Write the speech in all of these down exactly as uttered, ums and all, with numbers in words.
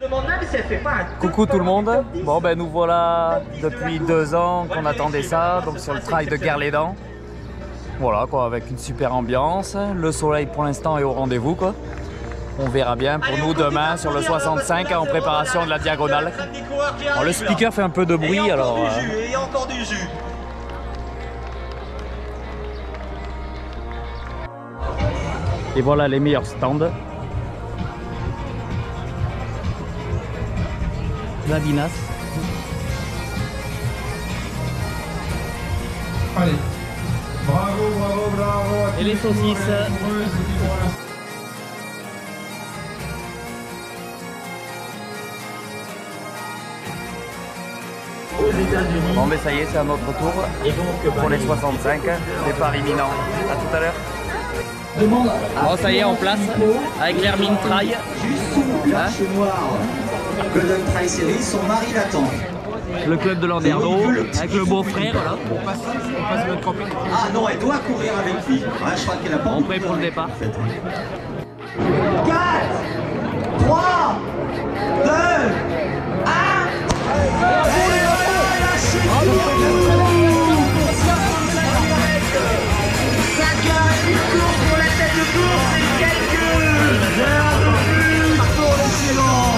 Coucou tout le monde. Bon ben nous voilà depuis deux ans qu'on attendait ça, donc sur le trail de Guerlédan. Voilà quoi, avec une super ambiance. Le soleil pour l'instant est au rendez-vous quoi. On verra bien pour nous demain sur le soixante-cinq en préparation de la diagonale. Bon, le speaker fait un peu de bruit alors. Euh... Et encore du jus. Et voilà les meilleurs stands. La vinasse. Allez, bravo, bravo, bravo. Et les saucisses. Bon mais ça y est, c'est à notre tour pour les soixante-cinq, départ imminent. À tout à l'heure. Bon ça y est, en place avec l'Hermine Trail. Hein Golden Trail Series, son mari l'attend. Le club de Landerneau avec le beau-frère là. On passe, on passe notre camping. Ah non, elle doit courir avec lui. Ouais, je crois qu'elle a pas. On prêt pour le départ. quatre, trois, deux, un. cinq heures et demie de course pour la tête de course et quelques heures de plus pour les suivants.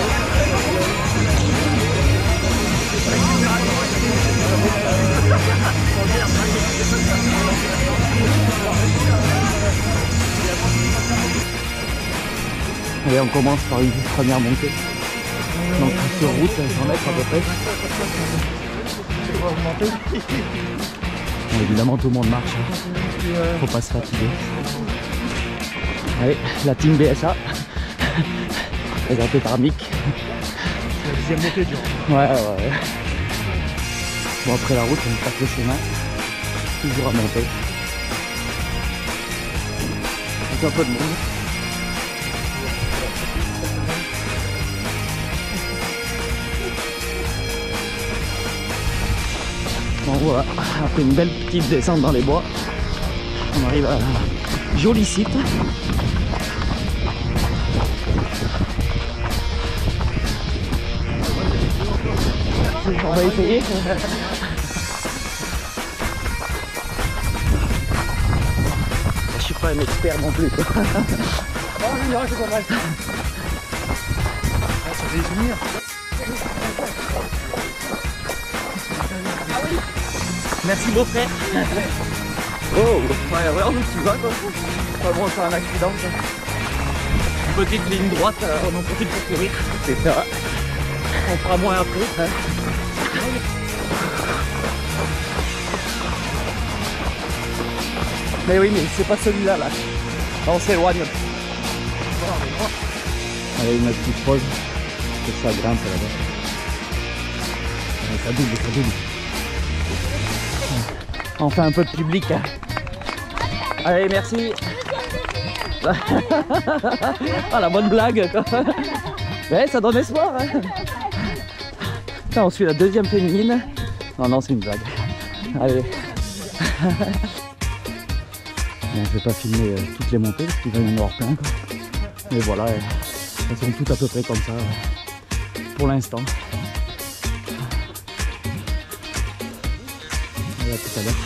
Allez, on commence par une première montée. Donc sur route, cent mètres à peu près. Bon, évidemment tout le monde marche, faut pas se fatiguer. Allez, la team B S A, présentée par Mick. C'est la deuxième montée du coup. Ouais, ouais, ouais. Bon, après la route, on passe le chemin, toujours à monter. Avec un peu de monde. Bon voilà, après une belle petite descente dans les bois, on arrive à un joli site. On va essayer. Je suis pas un expert non plus. Oh, lui, là, c'est pas mal. Ah, ça fait des souvenirs. Merci beau-frère. Oh ouais, ouais, tu vois quoi. Pas bon, c'est un accident ça. Une petite ligne droite, euh, on en profite pour courir. C'est ça. On fera moins après. Hein. Mais oui, mais c'est pas celui-là là. On s'éloigne. Allez, une petite pause. Que ça grimpe là-bas. Ça double, ça double. Enfin un peu de public. Hein. Allez, merci. Ah, la bonne blague quoi. Ouais, ça donne espoir. Hein. Putain, on suit la deuxième féminine. Non, non, c'est une blague. Allez. Bon, je vais pas filmer euh, toutes les montées parce qu'il va y en avoir plein. Quoi. Mais voilà, euh, elles sont toutes à peu près comme ça euh, pour l'instant. À tout à l'heure.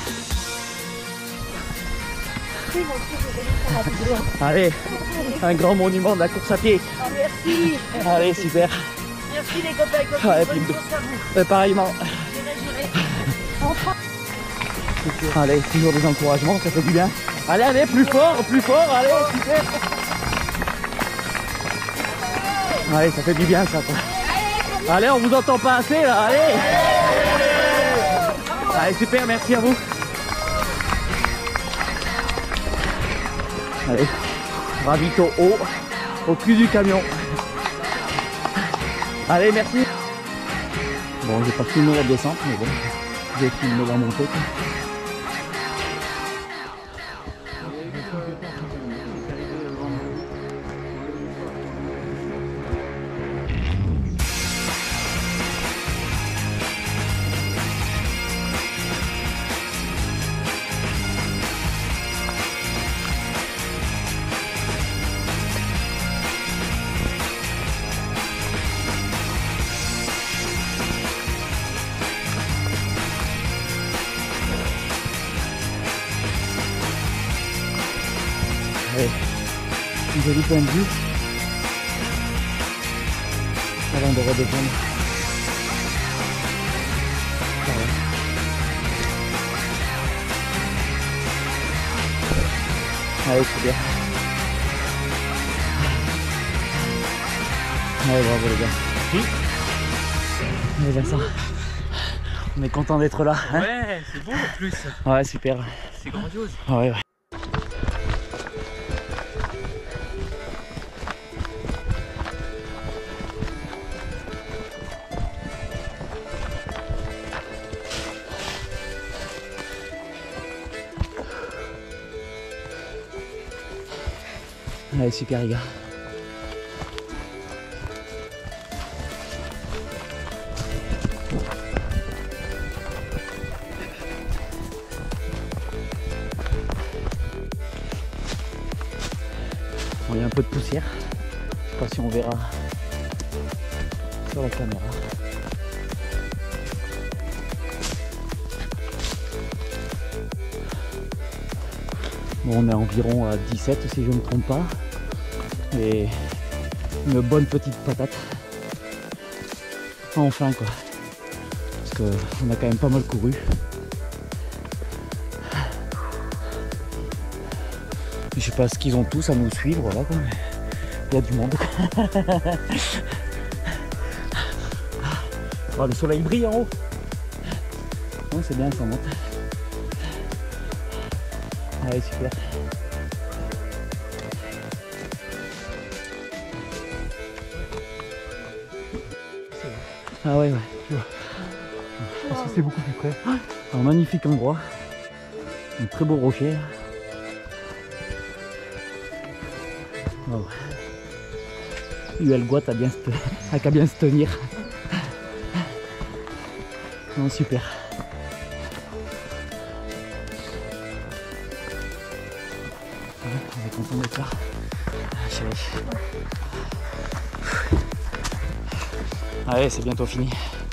Allez, un grand monument de la course à pied. Oh, merci. Allez, super. Merci les copains et copines. Ouais, Bonne puis, course à vous. euh, pareillement. J'irai, j'irai. Enfin. Allez, toujours des encouragements, ça fait du bien. Allez, allez, plus fort, plus fort, allez, super. Allez, ça fait du bien ça. Quoi. Allez, on vous entend pas assez là, allez. Allez, super, merci à vous. Allez, ravito haut, au cul du camion. Allez, merci. Bon, j'ai pas filmé la descente, mais bon, j'ai filmé la montée. Allez, un joli point de vue. Avant de redescendre. Voilà. Allez, c'est bien. Allez, bravo les gars. Oui. Allez, Vincent. On est content d'être là. Hein, ouais, c'est beau en plus. ouais, super. C'est grandiose. Ouais, ouais. Allez, super les gars. Bon, il y a un peu de poussière. Je sais pas si on verra sur la caméra. Bon, on est environ à dix-sept si je ne me trompe pas. Et une bonne petite patate. Enfin quoi. Parce qu'on a quand même pas mal couru. Je sais pas ce qu'ils ont tous à nous suivre, voilà quoi. Il y a du monde. Oh, le soleil brille en haut. Oh, c'est bien, ça monte. Allez, super. Ah ouais, ouais. Tu vois. Parce que c'est beaucoup plus près. Un magnifique endroit. Un très beau rocher. Oh. U L Guat a bien se, a qu'à bien se tenir. Non, super. On est content d'être là. Ah, chérie. Allez, c'est bientôt fini.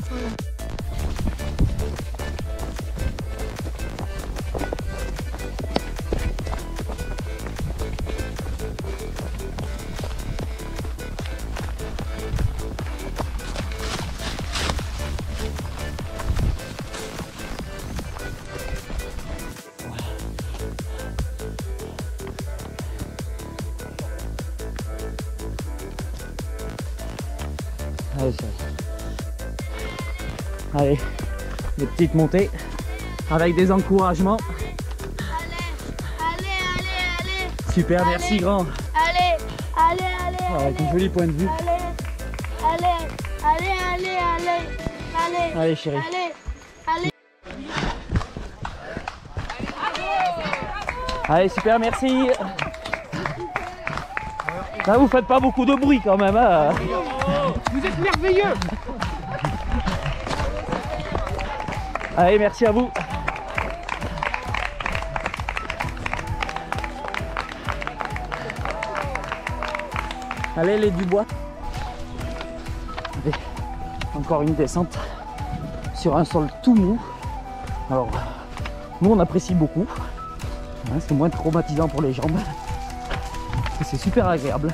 Allez, allez, des petites montées avec des encouragements. Allez, allez, allez, allez. Super, Allez. merci grand. Allez, allez, allez. Avec un joli point de vue. Allez, allez, allez, allez, allez. Allez, Allez chérie. allez, allez. Allez, super, merci. Là, vous faites pas beaucoup de bruit quand même. Hein. Vous êtes merveilleux. Allez, merci à vous. Allez, les Dubois. Allez, encore une descente sur un sol tout mou. Alors, nous on apprécie beaucoup. Hein, c'est moins traumatisant pour les jambes. Et c'est super agréable.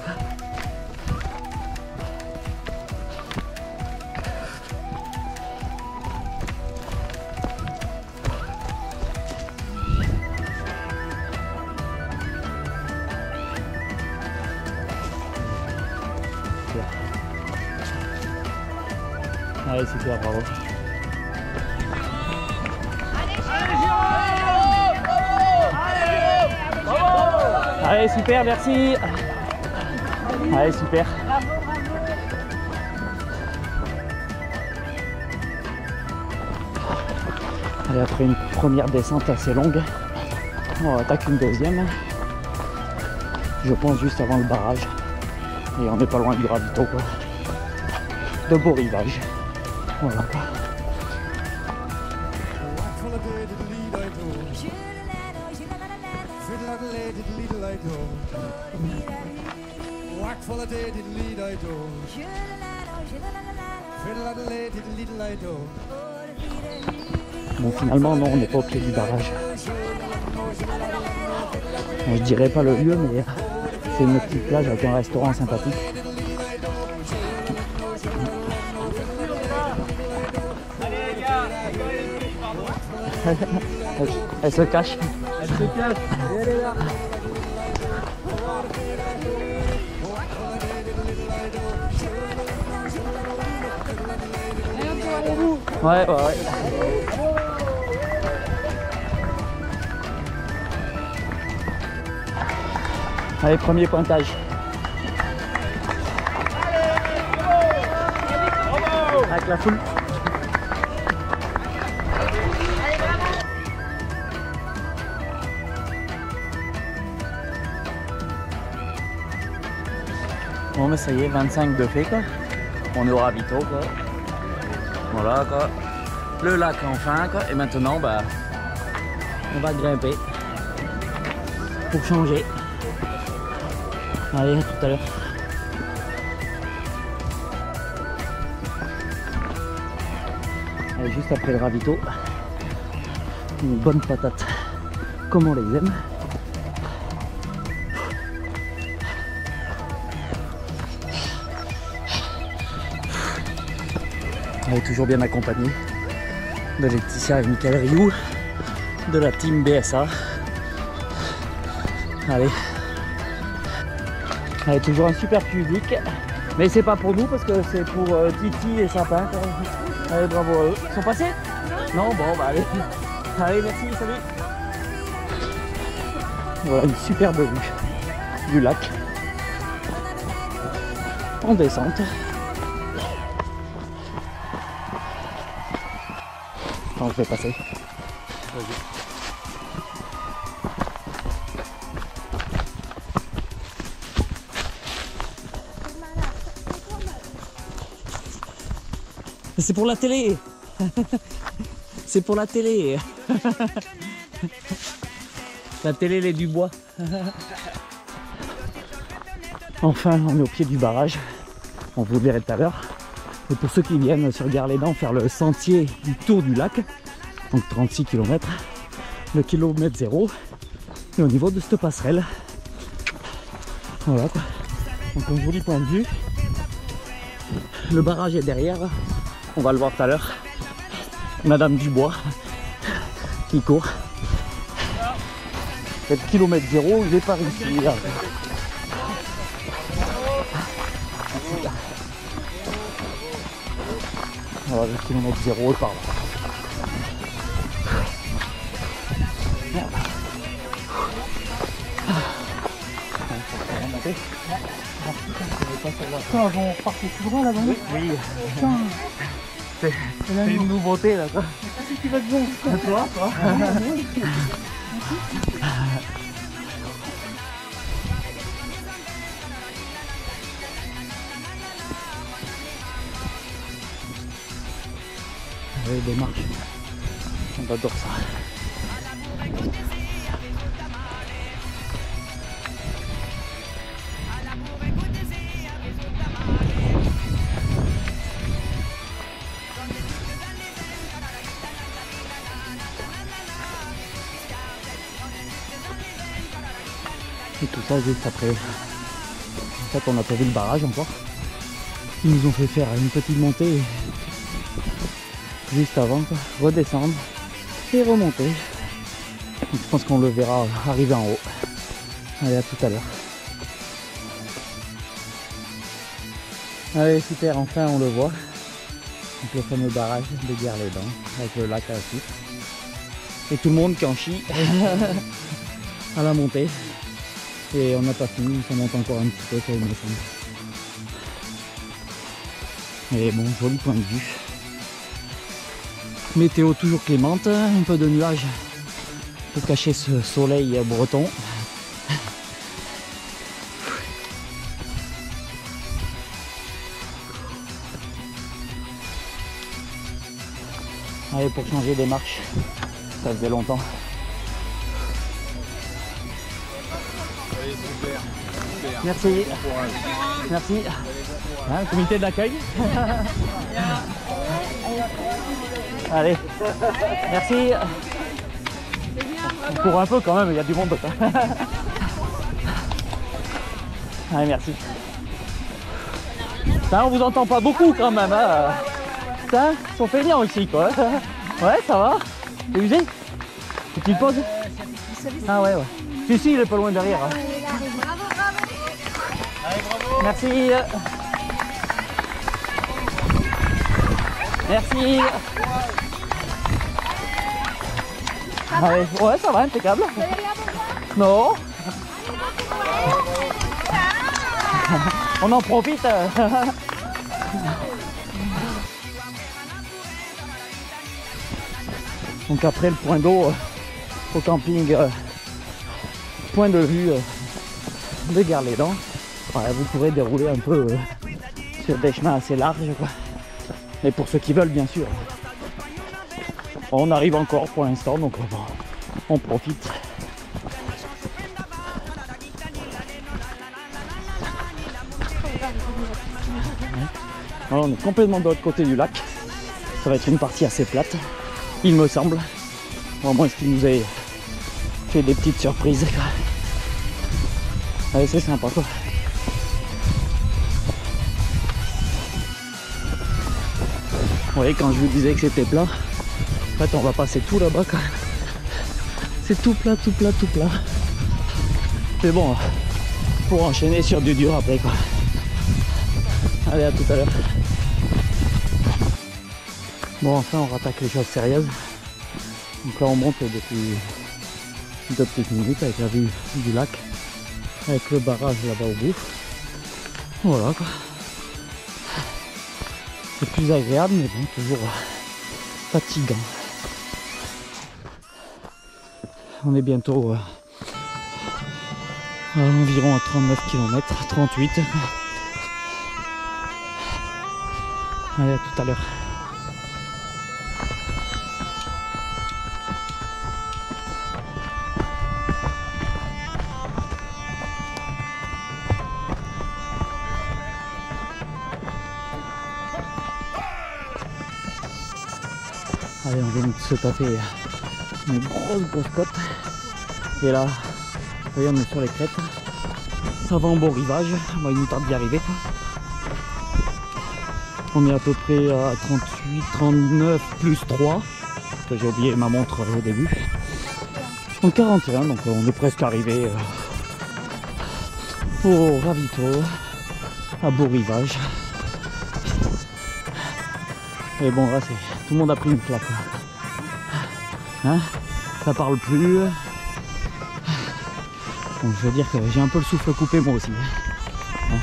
Allez, super, bravo. Allez, super, merci. Allez, super. Allez, après une première descente assez longue, on attaque une deuxième. Je pense juste avant le barrage. Et on n'est pas loin du ravito, quoi. De beaux rivages. Voilà. Bon, finalement, non, on n'est pas au pied du barrage. Je dirais pas le lieu, mais c'est une petite plage avec un restaurant sympathique. elle, elle se cache. Elle se cache. Et elle est là. Ouais, ouais, ouais. Allez, premier pointage. Avec la foule. Bon, mais ça y est, vingt-cinq de fait quoi. On est au ravito quoi. Voilà quoi. Le lac enfin quoi. Et maintenant, bah, on va grimper pour changer. Allez, à tout à l'heure. Allez, juste après le ravito, une bonne patate comme on les aime. On est toujours bien accompagné de Laetitia et Michael Rioux de la team B S A. Allez. Allez, toujours un super public. Mais c'est pas pour nous parce que c'est pour euh, Titi et Sapin. Allez, bravo à eux. Ils sont passés? Non? Bon, bah allez. Allez, merci, salut. Voilà une superbe vue du lac. En descente. Attends, je vais passer. C'est pour la télé. C'est pour la télé. La télé, elle est du bois. Enfin, on est au pied du barrage. On vous le verrez tout à l'heure. Et pour ceux qui viennent sur Gare-les-Dents faire le sentier du tour du lac, donc trente-six kilomètres, le kilomètre zéro, et au niveau de cette passerelle. Voilà quoi. Donc un joli point de vue. Le barrage est derrière. On va le voir tout à l'heure. Madame Dubois qui court. Le kilomètre zéro, il est par ici. Voilà, le kilomètre zéro est par là. Putain, on partait tout droit là-bas. Oui, oui. C'est une nouveauté là quoi. Qu'est-ce qui va te bon? Toi, toi. Allez, des marches. On adore ça. Et tout ça juste après. En fait, on n'a pas vu le barrage encore. Ils nous ont fait faire une petite montée juste avant, quoi. Redescendre et remonter. Donc, je pense qu'on le verra arriver en haut. Allez, à tout à l'heure. Allez, super, enfin on le voit. Donc le fameux barrage de Gare-les-Dents avec le lac à la suite. Et tout le monde qui en chie à la montée. Et on n'a pas fini, ça monte encore un petit peu, ça il me semble. Et bon, joli point de vue. Météo toujours clémente, un peu de nuages pour cacher ce soleil breton. Allez, pour changer des marches, ça faisait longtemps. Merci. Merci. Hein, le comité d'accueil. Allez. Merci. On court un peu quand même, il y a du monde. Allez, merci. Ça, on vous entend pas beaucoup quand même. Hein. Ça, ils sont feignants ici, quoi. Ouais, ça va. T'es usé? Petite pause? Ah ouais, ouais. Si, si, il est pas loin derrière. Hein. Merci. Merci. Allez, ouais, ça va, impeccable. Non. On en profite. Donc après le point d'eau au camping, euh, point de vue euh, de Gare-les-Dents, ouais, vous pourrez dérouler un peu euh, sur des chemins assez larges, quoi. Mais pour ceux qui veulent, bien sûr. On arrive encore pour l'instant, donc bon, on profite. Alors, on est complètement de l'autre côté du lac. Ça va être une partie assez plate, il me semble. Au moins, ce qu'il nous a fait des petites surprises. Allez, c'est sympa, quoi. Vous voyez, quand je vous disais que c'était plat, en fait, on va passer tout là-bas quand même. C'est tout plat, tout plat, tout plat. C'est bon, pour enchaîner sur du dur après, quoi. Allez, à tout à l'heure. Bon, enfin, on rattaque les choses sérieuses. Donc là, on monte depuis deux petites minutes avec la vue du lac, avec le barrage là-bas au bout. Voilà, quoi. C'est plus agréable, mais bon, toujours fatigant. On est bientôt euh, à environ à trente-neuf kilomètres, trente-huit. Allez, à tout à l'heure. Allez, on vient de se taper une grosse grosse côte. Et là, vous voyez, on est sur les crêtes. Ça va en bon rivage. Bon, il nous tarde d'y arriver. On est à peu près à trente-huit, trente-neuf plus trois. Parce que j'ai oublié ma montre au début. Donc quarante et un, donc on est presque arrivé au ravito, à beau rivage. Et bon, là, c'est tout le monde a pris une claque. Hein, ça parle plus. Bon, je veux dire que j'ai un peu le souffle coupé moi aussi. Hein.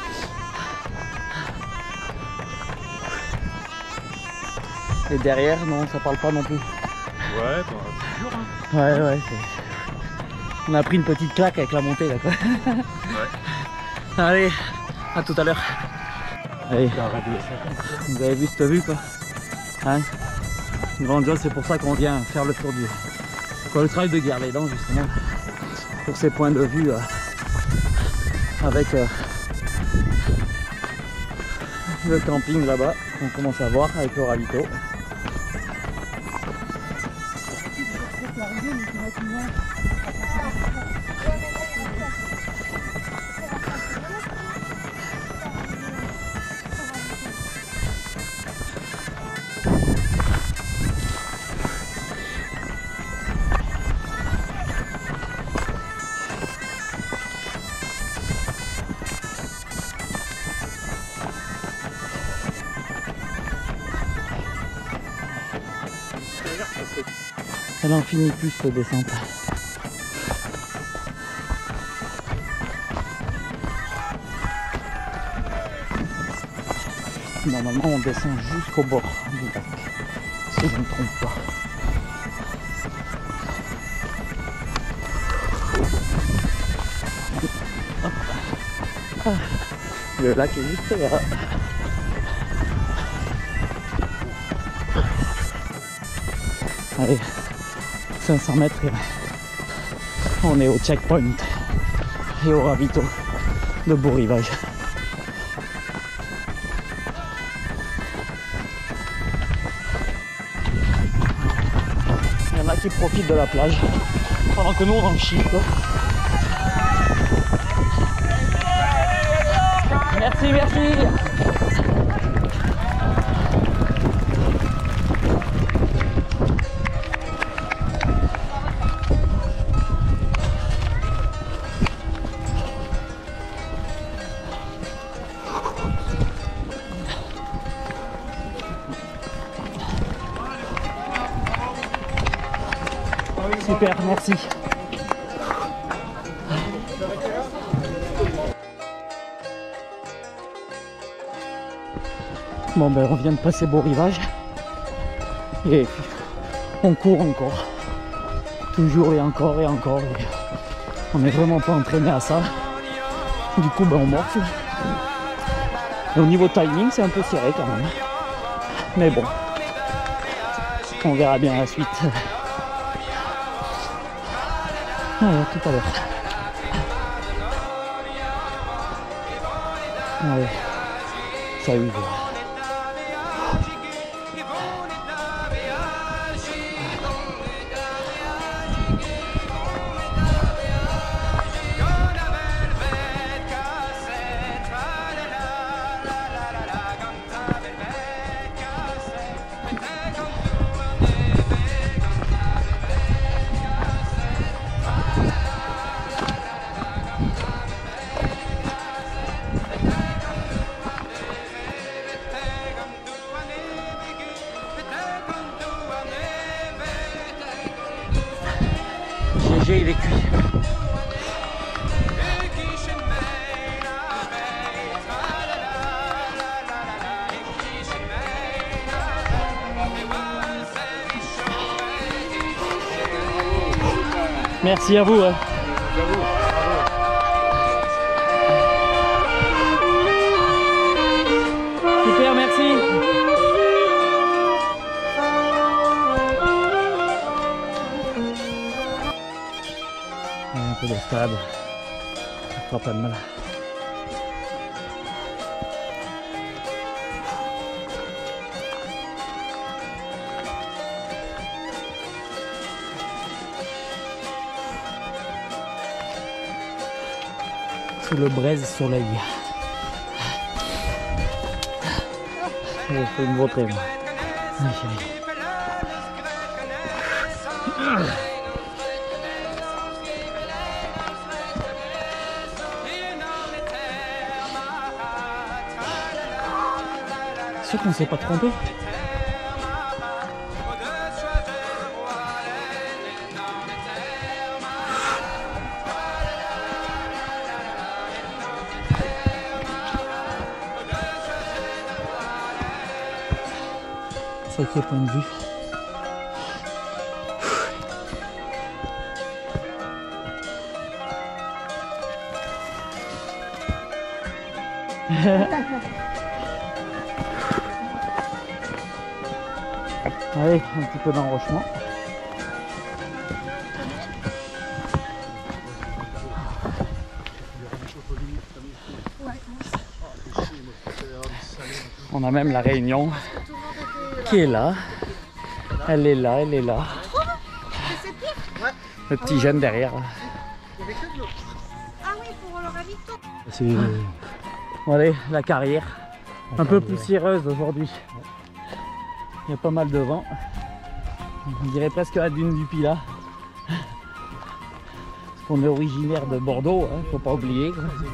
Et derrière, non, ça parle pas non plus. Ouais, bah, toujours. Hein. Ouais, ouais, c'est... On a pris une petite claque avec la montée là, quoi. Ouais. Allez, à tout à l'heure. Allez, vous avez vu cette vue, quoi. Hein, grandiose, c'est pour ça qu'on vient faire le tour du... Quoi, le trail de Gare-les-Dents, justement. Pour ces points de vue euh, avec euh, le camping là-bas qu'on commence à voir avec le ravito. Elle en finit plus cette descente. Normalement on descend jusqu'au bord du lac, si je ne me trompe pas. Hop. Ah, le lac est juste là. Allez, cinq cents mètres et on est au checkpoint et au ravito de beau rivage. Il y en a qui profitent de la plage pendant que nous on en chie, quoi. Merci, merci. Super, merci. Bon ben on vient de passer Beau Rivage et on court encore, toujours et encore et encore. Et on n'est vraiment pas entraîné à ça. Du coup ben on morfle. Et au niveau timing c'est un peu serré quand même. Mais bon, on verra bien la suite. Allez, à tout à l'heure. Allez, salut. G G, il est cuit. Merci à vous. Hein. Super, merci. Un peu de stade, ça fera pas de mal. Sous le braise soleil. J'ai fait une grosse rêve. Sûr qu'on s'est pas trompé. Sacré point de vue. Allez, un petit peu d'enrochement. On a même la Réunion qui est là. Elle est là, elle est là. Le petit jeune derrière. Ah oui, pour le ravito. C'est... Bon, allez, la carrière. Un peu poussiéreuse aujourd'hui. Il y a pas mal de vent. On dirait presque la dune du Pilat. Parce qu'on est originaire de Bordeaux, hein, faut pas oublier.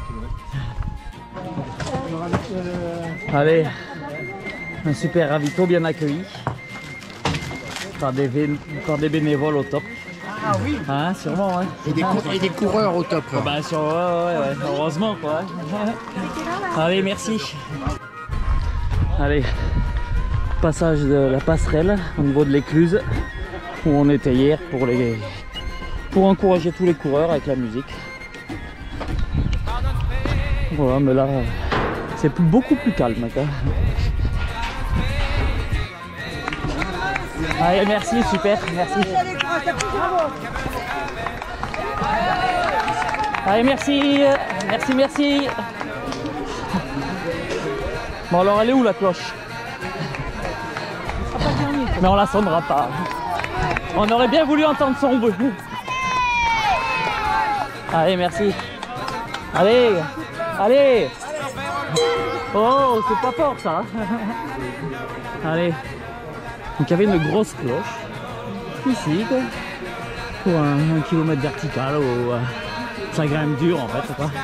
Allez, un super ravito bien accueilli. Par des, par des bénévoles au top. Ah oui. Hein, sûrement, hein. Et des, cou et des coureurs au top. Oh, bah, sur, ouais, ouais, ouais, heureusement quoi. Allez, merci. Allez, passage de la passerelle au niveau de l'écluse où on était hier pour, les, pour encourager tous les coureurs avec la musique. Voilà, mais là, c'est beaucoup plus calme. Quoi. Allez, merci, super, merci. Allez, merci, merci, merci. Bon, alors elle est où la cloche? Mais on la sonnera pas. On aurait bien voulu entendre son bruit. Allez, merci. Allez, allez. Oh, c'est pas fort ça. Allez. Donc il y avait une grosse cloche. Ici, quoi. Pour un, un kilomètre vertical. Où, euh, ça grimpe dur en fait, quoi.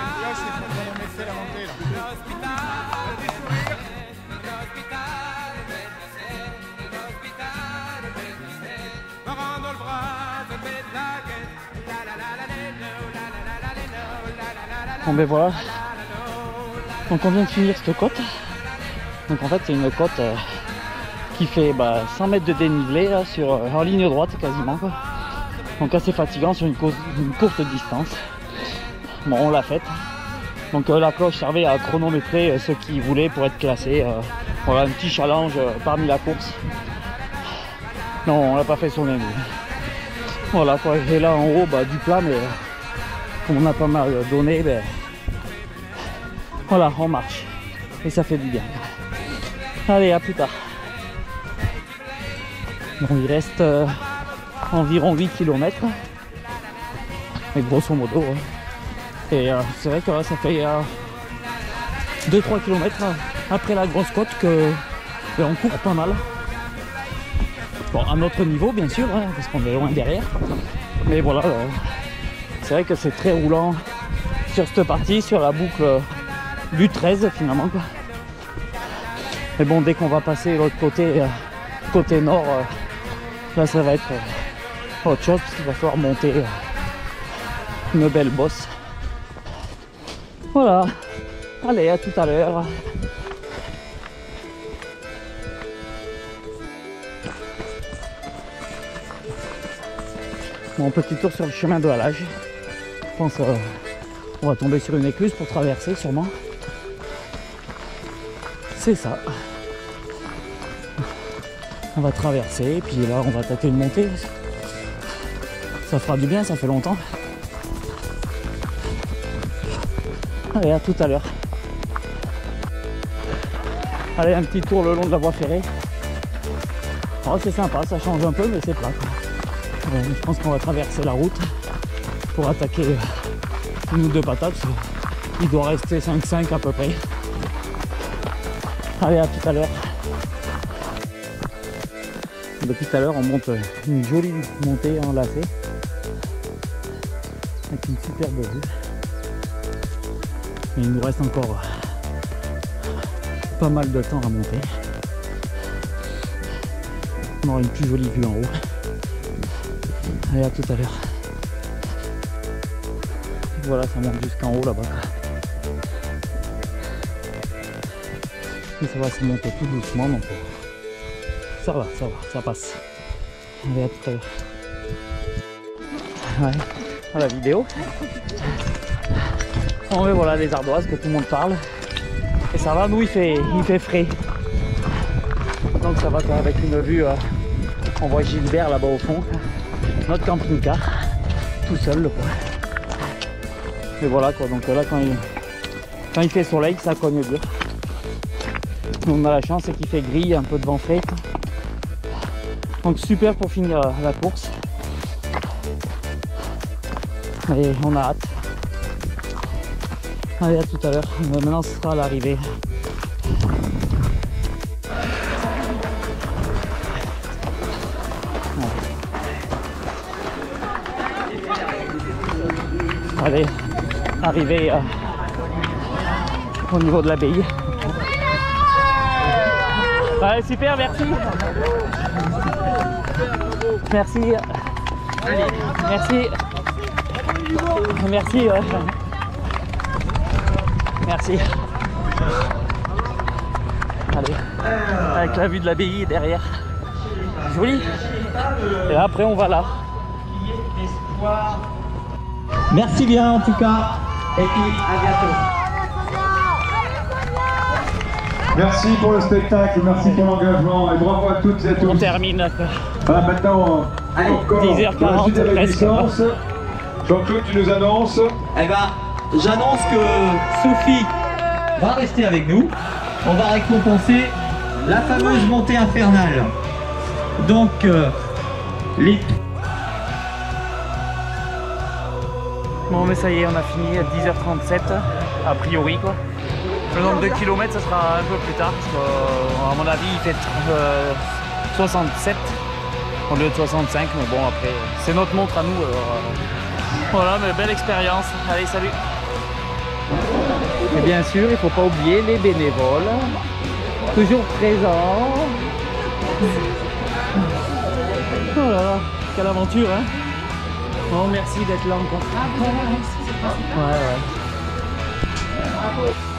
Bon ben voilà, donc on vient de finir cette côte. Donc en fait c'est une côte euh, qui fait bah, cent mètres de dénivelé là, sur, euh, en ligne droite quasiment quoi. Donc assez fatigant sur une, course, une courte distance. Bon on l'a faite. Donc euh, la cloche servait à chronométrer euh, ceux qui voulaient pour être classés. Euh, voilà un petit challenge euh, parmi la course. Non on l'a pas fait sur les nuits. Voilà quoi, et là en haut bah, du plat mais... Euh, comme on a pas mal donné, ben, voilà, on marche et ça fait du bien. Allez, à plus tard. Bon, il reste euh, environ huit kilomètres, mais grosso modo. Hein. Et euh, c'est vrai que là, ça fait euh, deux trois kilomètres après la grosse côte que ben, on court pas mal. Bon, à notre niveau, bien sûr, hein, parce qu'on est loin derrière. Mais voilà. Euh, C'est vrai que c'est très roulant sur cette partie, sur la boucle du treize finalement quoi. Mais bon, dès qu'on va passer l'autre côté, euh, côté nord, euh, là ça va être euh, autre chose parce qu'il va falloir monter euh, une belle bosse. Voilà, allez à tout à l'heure. Bon, petit tour sur le chemin de halage. Je pense euh, on va tomber sur une écluse pour traverser sûrement. C'est ça. On va traverser et puis là on va attaquer une montée. Ça fera du bien, ça fait longtemps. Allez, à tout à l'heure. Allez, un petit tour le long de la voie ferrée. Oh, c'est sympa, ça change un peu mais c'est plat quoi. Ouais, je pense qu'on va traverser la route pour attaquer une ou deux patates. Il doit rester cinq cinq à peu près. Allez, à tout à l'heure. Depuis tout à l'heure on monte une jolie montée enlacée avec une superbe vue. Et il nous reste encore pas mal de temps à monter. On aura une plus jolie vue en haut. Allez, à tout à l'heure. Voilà, ça monte jusqu'en haut là-bas. Et ça va se monter tout doucement, donc ça va, ça va, ça passe. Allez, à tout à l'heure. Ouais, à la vidéo. Bon, mais voilà les ardoises que tout le monde parle. Et ça va, nous il fait, il fait frais. Donc ça va quoi, avec une vue. Euh, on voit Gilbert là-bas au fond. Notre camping-car, tout seul le point. Et voilà quoi, donc là quand il, quand il fait soleil, ça cogne dur. On a la chance, c'est qu'il fait gris, un peu de vent frais. Donc super pour finir la course. Et on a hâte. Allez, à tout à l'heure. Maintenant ce sera l'arrivée. Allez, arrivé euh, au niveau de l'abbaye. Allez, super, merci. Merci. Merci. Merci. Ouais. Merci. Allez, avec la vue de l'abbaye derrière. Joli. Et là, après, on va là. Merci bien en tout cas, et puis à bientôt. Merci pour le spectacle, merci pour l'engagement et bravo à toutes et à tous. On termine. Voilà, maintenant, Allez, encore dix heures quarante la suite de la presque. licence. Jean-Claude, tu nous annonces? Eh ben, j'annonce que Sophie va rester avec nous. On va récompenser la fameuse montée infernale. Donc, euh, les... Bon mais ça y est, on a fini à dix heures trente-sept, a priori quoi. Le nombre de kilomètres, ça sera un peu plus tard. Parce que, euh, à mon avis, il fait euh, soixante-sept au lieu de soixante-cinq. Mais bon, après, c'est notre montre à nous. Alors, euh, voilà, mais belle expérience. Allez, salut. Et bien sûr, il ne faut pas oublier les bénévoles. Toujours présents. Oh là là, quelle aventure, hein. Bon, merci d'être là encore. Ouais, ouais.